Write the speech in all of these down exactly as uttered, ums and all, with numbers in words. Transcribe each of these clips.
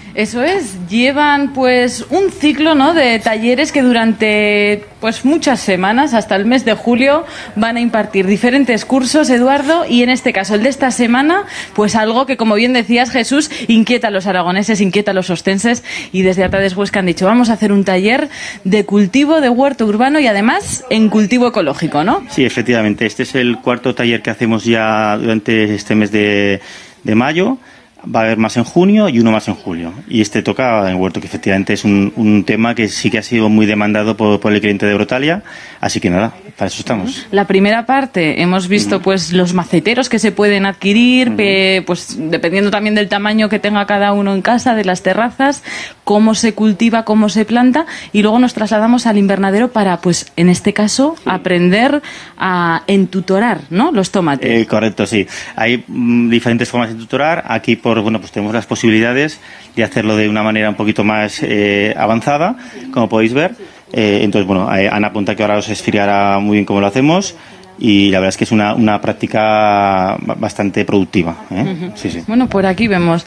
Eso es, llevan pues un ciclo, ¿no?, de talleres que durante pues muchas semanas, hasta el mes de julio, van a impartir diferentes cursos, Eduardo, y en este caso el de esta semana, pues algo que, como bien decías, Jesús, inquieta a los aragoneses, inquieta a los ostenses, y desde Atades Huesca han dicho, vamos a hacer un taller de cultivo de huerto urbano y además en cultivo ecológico, ¿no? Sí, efectivamente, este es el cuarto taller que hacemos ya durante este mes de, de mayo. Va a haber más en junio y uno más en julio. Y este toca en huerto, que efectivamente es un, un tema que sí que ha sido muy demandado por, por el cliente de Brotalia. Así que nada, para eso estamos. La primera parte hemos visto pues los maceteros que se pueden adquirir, que, pues dependiendo también del tamaño que tenga cada uno en casa, de las terrazas, cómo se cultiva, cómo se planta, y luego nos trasladamos al invernadero para, pues en este caso, sí, aprender a entutorar, ¿no?, los tomates. Eh, correcto, sí. Hay mm, diferentes formas de entutorar. Aquí por bueno pues tenemos las posibilidades de hacerlo de una manera un poquito más eh, avanzada, como podéis ver. Eh, entonces, bueno, Ana apunta que ahora os explicará muy bien cómo lo hacemos. Y la verdad es que es una, una práctica bastante productiva, ¿eh? Uh-huh. Sí, sí. Bueno, por aquí vemos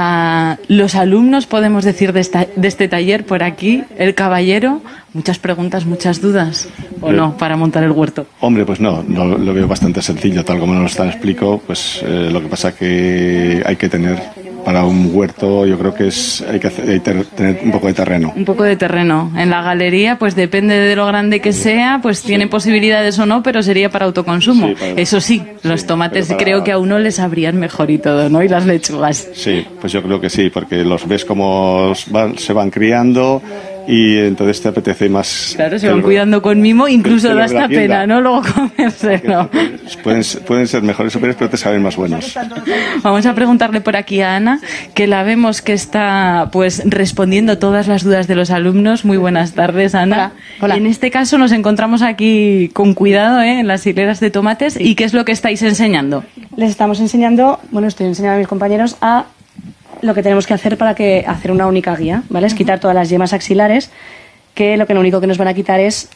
a los alumnos, podemos decir, de, esta, de este taller, por aquí, el caballero. Muchas preguntas, muchas dudas, ¿o no, para montar el huerto? Hombre, pues no, no lo veo bastante sencillo, tal como nos lo explico. Pues eh, lo que pasa que hay que tener, para un huerto, yo creo que es hay que, hacer, hay que tener un poco de terreno. Un poco de terreno. En la galería, pues depende de lo grande que sea, pues sí, tiene posibilidades o no, pero sería para autoconsumo. Sí, para... Eso sí, los sí, tomates para... creo que a uno les abrían mejor y todo, ¿no? Y las lechugas. Sí, pues yo creo que sí, porque los ves como van, se van criando. Y entonces te apetece más... Claro, se van cuidando con mimo, incluso da hasta pena, ¿no?, luego comérselo. Pueden, pueden ser mejores superiores, pero te saben más buenos. Vamos a preguntarle por aquí a Ana, que la vemos que está pues respondiendo todas las dudas de los alumnos. Muy buenas tardes, Ana. Hola. Hola. En este caso nos encontramos aquí con cuidado, ¿eh?, en las hileras de tomates. Sí. ¿Y qué es lo que estáis enseñando? Les estamos enseñando, bueno, estoy enseñando a mis compañeros a... lo que tenemos que hacer para que hacer una única guía, ¿vale? Es quitar todas las yemas axilares, que lo que lo único que nos van a quitar es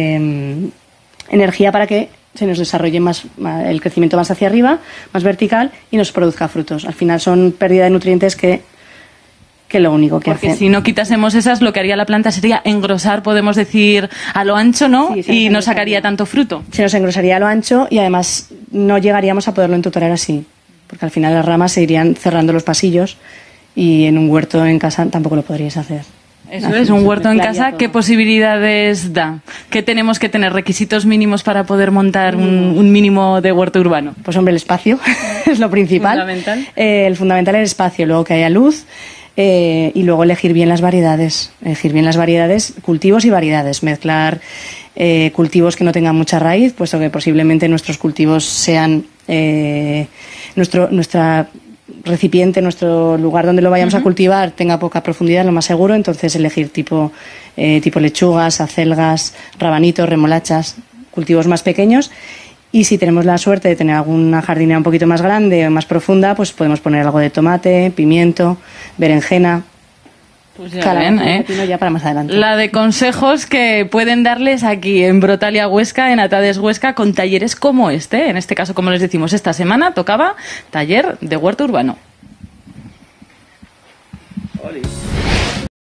eh, energía para que se nos desarrolle más, más el crecimiento más hacia arriba, más vertical, y nos produzca frutos. Al final son pérdida de nutrientes que que lo único que Porque hacen. Si no quitásemos esas, lo que haría la planta sería engrosar, podemos decir, a lo ancho, ¿no? Sí, y no sacaría tanto fruto. Se nos engrosaría a lo ancho y además no llegaríamos a poderlo entutorar así, porque al final las ramas se irían cerrando los pasillos y en un huerto en casa tampoco lo podríais hacer. Eso Así es, un huerto en casa, todo. ¿Qué posibilidades da? ¿Qué tenemos que tener? ¿Requisitos mínimos para poder montar un, un mínimo de huerto urbano? Pues hombre, el espacio es lo principal. ¿Fundamental? Eh, el fundamental es el espacio, luego que haya luz eh, y luego elegir bien las variedades. Elegir bien las variedades, cultivos y variedades. Mezclar eh, cultivos que no tengan mucha raíz, puesto que posiblemente nuestros cultivos sean... Eh, nuestro nuestra recipiente, nuestro lugar donde lo vayamos uh-huh. a cultivar tenga poca profundidad, lo más seguro, entonces elegir tipo, eh, tipo lechugas, acelgas, rabanitos, remolachas, cultivos más pequeños. Y si tenemos la suerte de tener alguna jardinera un poquito más grande o más profunda, pues podemos poner algo de tomate, pimiento, berenjena. Pues ya ven, ¿eh? Ya para más adelante. La de consejos que pueden darles aquí en Brotalia Huesca, en Atades Huesca, con talleres como este. En este caso, como les decimos, esta semana tocaba taller de huerto urbano. Oli.